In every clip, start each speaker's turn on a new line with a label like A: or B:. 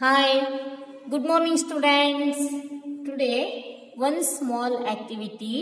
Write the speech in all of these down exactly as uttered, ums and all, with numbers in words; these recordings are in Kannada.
A: Hi, good morning students. Today one small activity.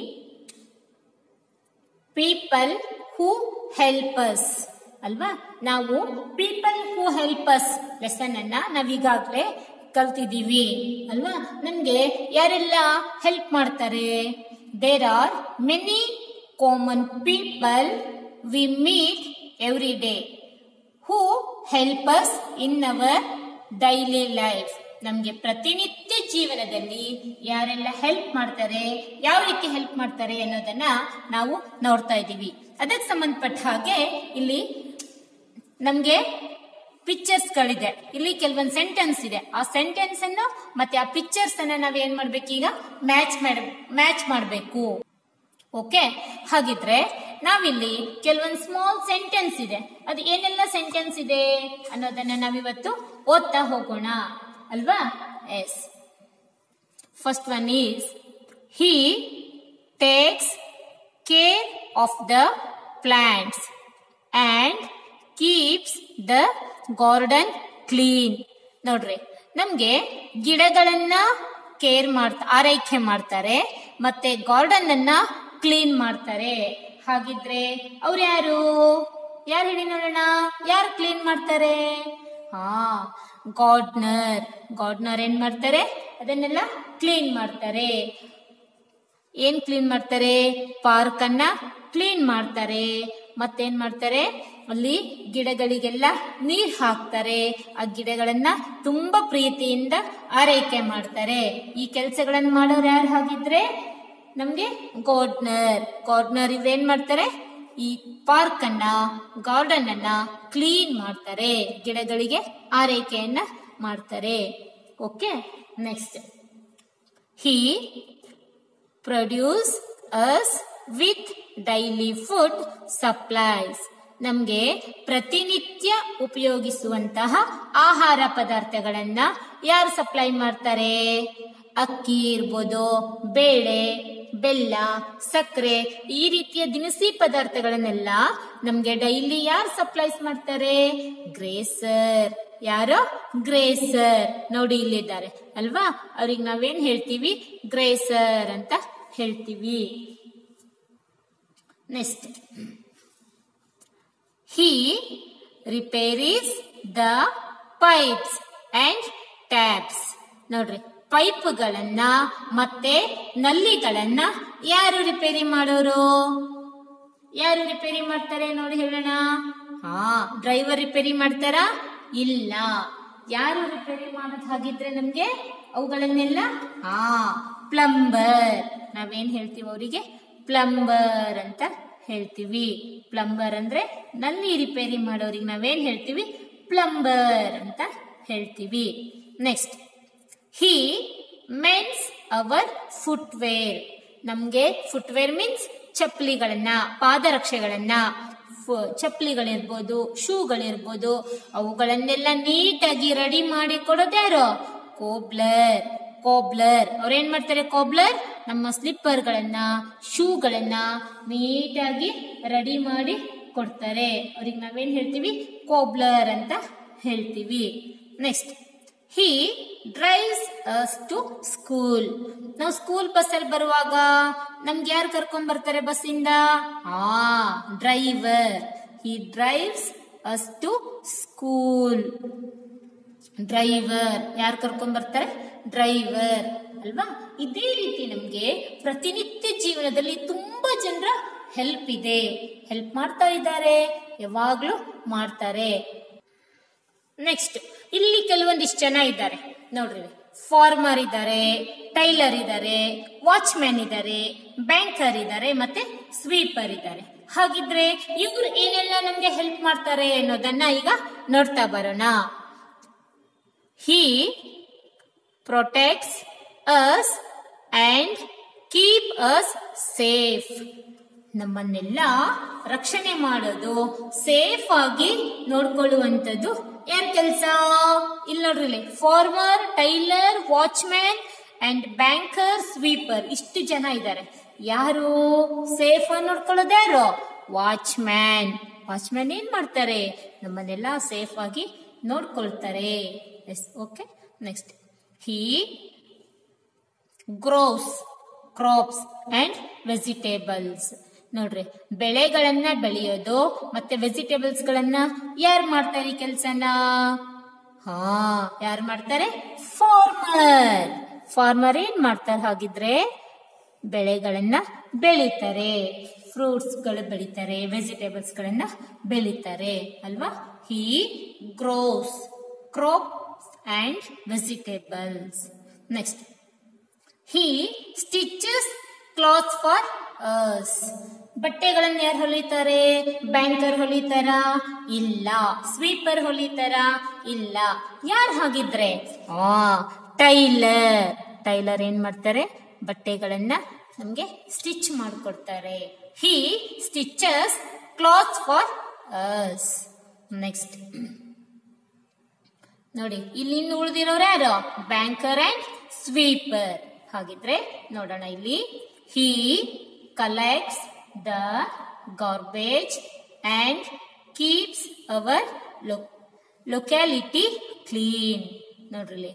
A: People who help us. ಅಲ್ವಾ ನಾವು people who help us lesson ಅನ್ನ ನಾವೀಗಾಗಲೇ ಕಲ್ತಿದ್ದೀವಿ ಅಲ್ವಾ. ನಮ್ಗೆ ಯಾರೆಲ್ಲ ಹೆಲ್ಪ್ ಮಾಡ್ತಾರೆ? There are many common people we meet every day who help us in our daily life. ನಮ್ಗೆ ಪ್ರತಿನಿತ್ಯ ಜೀವನದಲ್ಲಿ ಯಾರೆಲ್ಲ ಹೆಲ್ಪ್ ಮಾಡ್ತಾರೆ, ಯಾವ ರೀತಿ ಹೆಲ್ಪ್ ಮಾಡ್ತಾರೆ ಅನ್ನೋದನ್ನ ನಾವು ನೋಡ್ತಾ ಇದ್ದೀವಿ. ಅದಕ್ಕೆ ಸಂಬಂಧಪಟ್ಟ ಹಾಗೆ ಇಲ್ಲಿ ನಮ್ಗೆ ಪಿಕ್ಚರ್ಸ್ ಗಳಿದೆ. ಇಲ್ಲಿ ಕೆಲವೊಂದು ಸೆಂಟೆನ್ಸ್ ಇದೆ. ಆ ಸೆಂಟೆನ್ಸ್ ಅನ್ನು ಮತ್ತೆ ಆ ಪಿಕ್ಚರ್ಸ್ ಅನ್ನ ನಾವ್ ಏನ್ ಮಾಡ್ಬೇಕು, ಈಗ ಮ್ಯಾಚ್ ಮಾಡ ಮ್ಯಾಚ್ ಮಾಡ್ಬೇಕು. ಓಕೆ, ಹಾಗಿದ್ರೆ ನಾವಿಲ್ಲಿ ಕೆಲವೊಂದು ಸ್ಮಾಲ್ ಸೆಂಟೆನ್ಸ್ ಇದೆ. ಅದು ಏನೆಲ್ಲ ಸೆಂಟೆನ್ಸ್ ಇದೆ ಅನ್ನೋದನ್ನ ನಾವಿವತ್ತು ಓದ್ತಾ ಹೋಗೋಣ ಅಲ್ವಾ. Yes, first one is he takes care of the plants and keeps the garden clean. ನೋಡ್ರಿ, ನಮ್ಗೆ ಗಿಡಗಳನ್ನ ಕೇರ್ ಮಾಡ್ತಾ ಆರೈಕೆ ಮಾಡ್ತಾರೆ, ಮತ್ತೆ ಗಾರ್ಡನ್ ಅನ್ನ ಕ್ಲೀನ್ ಮಾಡ್ತಾರೆ. ಹಾಗಿದ್ರೆ ಅವ್ರು ಯಾರು ಯಾರು ಹೇಳಿ ನೋಡೋಣ, ಯಾರು ಕ್ಲೀನ್ ಮಾಡ್ತಾರೆ? ಹಾ, ಗಾರ್ಡನರ್. ಗಾರ್ಡನರ್ ಏನ್ ಮಾಡ್ತಾರೆ? ಅದನ್ನೆಲ್ಲ ಕ್ಲೀನ್ ಮಾಡ್ತಾರೆ. ಏನ್ ಕ್ಲೀನ್ ಮಾಡ್ತಾರೆ? ಪಾರ್ಕ್ ಅನ್ನ ಕ್ಲೀನ್ ಮಾಡ್ತಾರೆ. ಮತ್ತೇನ್ ಮಾಡ್ತಾರೆ? ಅಲ್ಲಿ ಗಿಡಗಳಿಗೆಲ್ಲ ನೀರ್ ಹಾಕ್ತಾರೆ. ಆ ಗಿಡಗಳನ್ನ ತುಂಬಾ ಪ್ರೀತಿಯಿಂದ ಆರೈಕೆ ಮಾಡ್ತಾರೆ. ಈ ಕೆಲಸಗಳನ್ನ ಮಾಡೋರು ಯಾರು? ಹಾಗಿದ್ರೆ ನಮ್ಗೆ ಗಾರ್ಡನರ್. ಗಾರ್ಡನರ್ ಇವ್ರು ಏನ್ ಮಾಡ್ತಾರೆ? ಈ ಪಾರ್ಕ್ ಅನ್ನ, ಗಾರ್ಡನ್ ಅನ್ನ ಕ್ಲೀನ್ ಮಾಡ್ತಾರೆ, ಗಿಡಗಳಿಗೆ ಆರೈಕೆಯನ್ನ ಮಾಡ್ತಾರೆ. Okay, next he produce us with daily food supplies. ನಮ್ಗೆ ಪ್ರತಿನಿತ್ಯ ಉಪಯೋಗಿಸುವಂತಹ ಆಹಾರ ಪದಾರ್ಥಗಳನ್ನ ಯಾರು ಸಪ್ಲೈ ಮಾಡ್ತಾರೆ? ಅಕ್ಕಿ ಇರ್ಬೋದು, ಬೇಳೆ, ಬೆಲ್ಲ, ಸಕ್ಕರೆ, ಈ ರೀತಿಯ ದಿನಸಿ ಪದಾರ್ಥಗಳನ್ನೆಲ್ಲ ನಮ್ಗೆ ಡೈಲಿ ಯಾರು ಸಪ್ಲೈಸ್ ಮಾಡ್ತಾರೆ? ಗ್ರೇಸರ್. ಯಾರು? ಗ್ರೇಸರ್. ನೋಡಿ, ಇಲ್ಲಿದ್ದಾರೆ ಅಲ್ವಾ. ಅವ್ರಿಗೆ ನಾವೇನ್ ಹೇಳ್ತೀವಿ? ಗ್ರೇಸರ್ ಅಂತ ಹೇಳ್ತೀವಿ. Next, he repairs the pipes and taps. ನೋಡ್ರಿ, ಪೈಪ್ಗಳನ್ನ ಮತ್ತೆ ನಲ್ಲಿಗಳನ್ನ ಯಾರು ರಿಪೇರಿ ಮಾಡೋರು? ಯಾರು ರಿಪೇರಿ ಮಾಡ್ತಾರೆ ನೋಡಿ ಹೇಳೋಣ. ಹಾ, ಡ್ರೈವರ್ ರಿಪೇರಿ ಮಾಡ್ತಾರಾ? ಇಲ್ಲ. ಯಾರು ರಿಪೇರಿ ಮಾಡೋದು? ಹಾಗಿದ್ರೆ ನಮ್ಗೆ ಅವುಗಳನ್ನೆಲ್ಲ ಹಾ ಪ್ಲಂಬರ್. ನಾವೇನ್ ಹೇಳ್ತೀವಿ ಅವರಿಗೆ? ಪ್ಲಂಬರ್ ಅಂತ ಹೇಳ್ತೀವಿ. ಪ್ಲಂಬರ್ ಅಂದ್ರೆ ನಲ್ಲಿ ರಿಪೇರಿ ಮಾಡೋರಿಗೆ ನಾವೇನ್ ಹೇಳ್ತೀವಿ? ಪ್ಲಂಬರ್ ಅಂತ ಹೇಳ್ತೀವಿ. Next, he mends our footwear. ನಮ್ಗೆ ಫುಟ್ವೇರ್ ಮೀನ್ಸ್ ಚಪ್ಪಲಿಗಳನ್ನ, ಪಾದರಕ್ಷೆಗಳನ್ನ, ಚಪ್ಪಲಿಗಳಿರ್ಬೋದು, ಶೂಗಳಿರ್ಬೋದು, ಅವುಗಳನ್ನೆಲ್ಲ ನೀಟಾಗಿ ರೆಡಿ ಮಾಡಿ ಕೊಡೋದ್ಯಾರು? ಕೋಬ್ಲರ್. ಕೋಬ್ಲರ್ ಅವ್ರೇನ್ ಮಾಡ್ತಾರೆ? ಕೋಬ್ಲರ್ ನಮ್ಮ ಸ್ಲಿಪ್ಪರ್ ಗಳನ್ನ, ಶೂಗಳನ್ನ ನೀಟಾಗಿ ರೆಡಿ ಮಾಡಿ ಕೊಡ್ತಾರೆ. ಅವ್ರಿಗೆ ನಾವೇನ್ ಹೇಳ್ತೀವಿ? ಕೋಬ್ಲರ್ ಅಂತ ಹೇಳ್ತೀವಿ. Next, he drives us to school. ನಾವು ಸ್ಕೂಲ್ ಬಸ್ ಅಲ್ಲಿ ಬರುವಾಗ ನಮ್ಗೆ ಯಾರು ಕರ್ಕೊಂಡ್ ಬರ್ತಾರೆ ಬಸ್ಸಿಂದ? ಹಾ, driver. He drives us to school. Driver ಯಾರು ಕರ್ಕೊಂಡ್ ಬರ್ತಾರೆ? ಡ್ರೈವರ್ ಅಲ್ವಾ. ಇದೇ ರೀತಿ ನಮ್ಗೆ ಪ್ರತಿನಿತ್ಯ ಜೀವನದಲ್ಲಿ ತುಂಬಾ ಜನರ ಹೆಲ್ಪ್ ಇದೆ. ಹೆಲ್ಪ್ ಮಾಡ್ತಾ ಇದ್ದಾರೆ, ಯಾವಾಗ್ಲೂ ಮಾಡ್ತಾರೆ. ನೆಕ್ಸ್ಟ್, ಇಲ್ಲಿ ಕೆಲವೊಂದಿಷ್ಟು ಜನ ಇದ್ದಾರೆ ನೋಡ್ರಿ. ಫಾರ್ಮರ್ ಇದ್ದಾರೆ, ಟೈಲರ್ ಇದ್ದಾರೆ, ವಾಚ್ಮ್ಯಾನ್ ಇದ್ದಾರೆ, ಬ್ಯಾಂಕರ್ ಇದ್ದಾರೆ, ಮತ್ತೆ ಸ್ವೀಪರ್ ಇದ್ದಾರೆ. ಹಾಗಿದ್ರೆ ಇವ್ರು ಏನೆಲ್ಲ ನಮ್ಗೆ ಹೆಲ್ಪ್ ಮಾಡ್ತಾರೆ ಅನ್ನೋದನ್ನ ಈಗ ನೋಡ್ತಾ ಬರೋಣ. He protects us and keep us safe. ನಮ್ಮನ್ನೆಲ್ಲ ರಕ್ಷಣೆ ಮಾಡೋದು, ಸೇಫ್ ಆಗಿ ನೋಡ್ಕೊಳ್ಳುವಂಥದ್ದು ಯಾರ ಕೆಲಸ? ಇಲ್ಲಿ ನೋಡ್ರಿ, farmer, tailor, watchman and banker, sweeper, ಇಷ್ಟು ಜನ ಇದ್ದಾರೆ. ಯಾರು ಸೇಫ್ ಆಗಿ ನೋಡ್ಕೊಳ್ಳೋದು? ಯಾರು? ವಾಚ್ಮ್ಯಾನ್. ವಾಚ್ಮ್ಯಾನ್ ಏನ್ ಮಾಡ್ತಾರೆ? ನಮ್ಮನ್ನೆಲ್ಲ ಸೇಫ್ ಆಗಿ ನೋಡ್ಕೊಳ್ತಾರೆ. Yes, okay. Next he grows crops and vegetables. ನೋಡ್ರಿ, ಬೆಳೆಗಳನ್ನ ಬೆಳೆಯೋದು ಮತ್ತೆ ವೆಜಿಟೇಬಲ್ಸ್ ಗಳನ್ನ ಯಾರು ಮಾಡ್ತಾರೆ ಈ ಕೆಲ್ಸನ? ಹಾ, ಯಾರು ಮಾಡ್ತಾರೆ? ಫಾರ್ಮರ್. ಫಾರ್ಮರ್ ಏನ್ ಮಾಡ್ತಾರೆ ಹಾಗಿದ್ರೆ? ಬೆಳೆಗಳನ್ನ ಬೆಳೀತಾರೆ, ಫ್ರೂಟ್ಸ್ ಗಳು ಬೆಳೀತಾರೆ, ವೆಜಿಟೇಬಲ್ಸ್ ಗಳನ್ನ ಬೆಳೀತಾರೆ ಅಲ್ವಾ? He grows crops and vegetables. Next he stitches clothes for us. ಬಟ್ಟೆಗಳನ್ನ ಯಾರು ಹೊಲಿತಾರೆ? ಬ್ಯಾಂಕರ್ ಹೊಲಿತಾರ? ಇಲ್ಲ. ಸ್ವೀಪರ್ ಹೊಲಿತಾರ? ಇಲ್ಲ. ಯಾರು ಹಾಗಿದ್ರೆ? ಆ ಟೈಲರ್. ಟೈಲರ್ ಏನ್ ಮಾಡ್ತಾರೆ? ಬಟ್ಟೆಗಳನ್ನ ನಮ್ಗೆ ಸ್ಟಿಚ್ ಮಾಡಿಕೊಡ್ತಾರೆ. He stitches clothes for us. Next ನೋಡಿ, ಇಲ್ಲಿ ಇನ್ನು ಉಳಿದಿರೋರು ಯಾರು? Banker and sweeper. ಹಾಗಿದ್ರೆ ನೋಡೋಣ ಇಲ್ಲಿ. He collects the garbage and keeps our locality clean. ನೋಡ್ರಿ,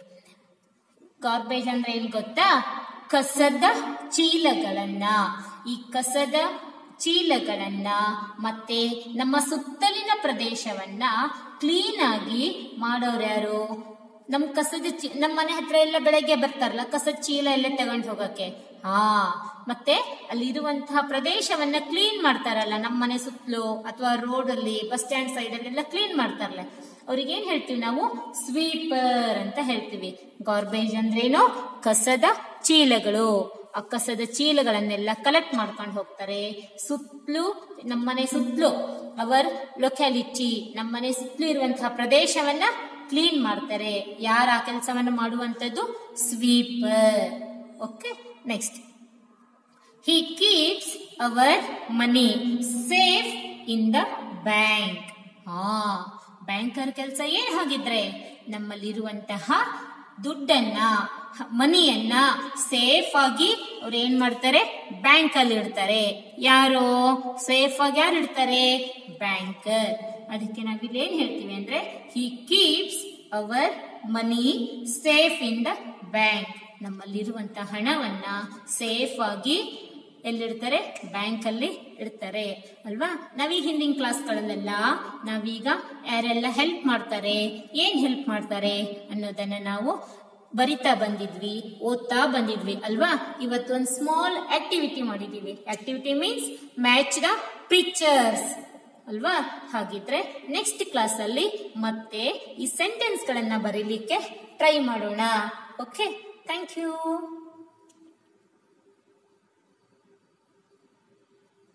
A: ಗಾರ್ಬೇಜ್ ಅಂದ್ರೆ ಏನ್ ಗೊತ್ತಾ? ಕಸದ ಚೀಲಗಳನ್ನ, ಈ ಕಸದ ಚೀಲಗಳನ್ನ ಮತ್ತೆ ನಮ್ಮ ಸುತ್ತಲಿನ ಪ್ರದೇಶವನ್ನ ಕ್ಲೀನ್ ಆಗಿ ಮಾಡೋರು ಯಾರು? ನಮ್ ಕಸದ ಚೀ ನಮ್ಮ ಮನೆ ಹತ್ರ ಎಲ್ಲ ಬೆಳಗ್ಗೆ ಬರ್ತಾರಲ್ಲ ಕಸದ ಚೀಲ ಎಲ್ಲ ತಗೊಂಡು ಹೋಗಕ್ಕೆ. ಹಾ, ಮತ್ತೆ ಅಲ್ಲಿರುವಂತಹ ಪ್ರದೇಶವನ್ನ ಕ್ಲೀನ್ ಮಾಡ್ತಾರಲ್ಲ, ನಮ್ಮ ಮನೆ ಸುತ್ತಲೂ ಅಥವಾ ರೋಡ್ ಅಲ್ಲಿ, ಬಸ್ ಸ್ಟ್ಯಾಂಡ್ ಸೈಡ್ ಅಲ್ಲೆಲ್ಲ ಕ್ಲೀನ್ ಮಾಡ್ತಾರಲ್ಲ, ಅವ್ರಿಗೆ ಏನ್ ಹೇಳ್ತೀವಿ ನಾವು? ಸ್ವೀಪರ್ ಅಂತ ಹೇಳ್ತೀವಿ. ಗಾರ್ಬೇಜ್ ಅಂದ್ರೇನು? ಕಸದ ಚೀಲಗಳು. ಆ ಕಸದ ಚೀಲಗಳನ್ನೆಲ್ಲ ಕಲೆಕ್ಟ್ ಮಾಡ್ಕೊಂಡು ಹೋಗ್ತಾರೆ. ಸುತ್ತಲೂ, ನಮ್ಮನೆ ಸುತ್ತಲೂ, ಅವರ್ ಲೊಕ್ಯಾಲಿಟಿ, ನಮ್ಮನೆ ಸುತ್ತಲೂ ಇರುವಂತಹ ಪ್ರದೇಶವನ್ನ ಕ್ಲೀನ್ ಮಾಡ್ತಾರೆ. ಯಾರ ಆ ಕೆಲಸವನ್ನು ಮಾಡುವಂತದ್ದು? Sweeper. Okay, next he keeps our money safe in the bank. ಹಾ, ಬ್ಯಾಂಕರ್ ಕೆಲಸ ಏನ್ ಹಾಗಿದ್ರೆ? ನಮ್ಮಲ್ಲಿರುವಂತಹ ದುಡ್ಡನ್ನ, ಮನಿಯನ್ನ ಸೇಫ್ ಆಗಿ ಅವ್ರು ಏನ್ ಮಾಡ್ತಾರೆ? ಬ್ಯಾಂಕ್ ಅಲ್ಲಿ ಇಡ್ತಾರೆ. ಯಾರು ಸೇಫ್ ಆಗಿ ಯಾರು ಇಡ್ತಾರೆ? ಬ್ಯಾಂಕರ್. ಅದಕ್ಕೆ ನಾವಿಲ್ಲಿ ಏನ್ ಹೇಳ್ತೀವಿ ಅಂದ್ರೆ, he keeps our money safe in the bank. ನಮ್ಮಲ್ಲಿರುವಂತಹ ಹಣವನ್ನ ಸೇಫ್ ಆಗಿ ಎಲ್ಲಿಡ್ತಾರೆ? ಬ್ಯಾಂಕ್ ಅಲ್ಲಿ ಇಡ್ತಾರೆ ಅಲ್ವಾ? ನಾವೀಗ ಹಿಂದಿನ ಕ್ಲಾಸ್ಗಳಲ್ಲೆಲ್ಲ ನಾವೀಗ ಯಾರೆಲ್ಲ ಹೆಲ್ಪ್ ಮಾಡ್ತಾರೆ, ಏನ್ ಹೆಲ್ಪ್ ಮಾಡ್ತಾರೆ ಅನ್ನೋದನ್ನ ನಾವು ಬರಿತಾ ಬಂದಿದ್ವಿ, ಓದ್ತಾ ಬಂದಿದ್ವಿ ಅಲ್ವಾ? ಇವತ್ತು ಒಂದು ಸ್ಮಾಲ್ ಆಕ್ಟಿವಿಟಿ ಮಾಡಿದೀವಿ. Activity means match the pictures ಅಲ್ವಾ? ಹಾಗಿದ್ರೆ ನೆಕ್ಸ್ಟ್ ಕ್ಲಾಸ್ ಅಲ್ಲಿ ಮತ್ತೆ ಈ ಸೆಂಟೆನ್ಸ್ ಗಳನ್ನ ಬರೀಲಿಕ್ಕೆ ಟ್ರೈ ಮಾಡೋಣ. Okay, thank you.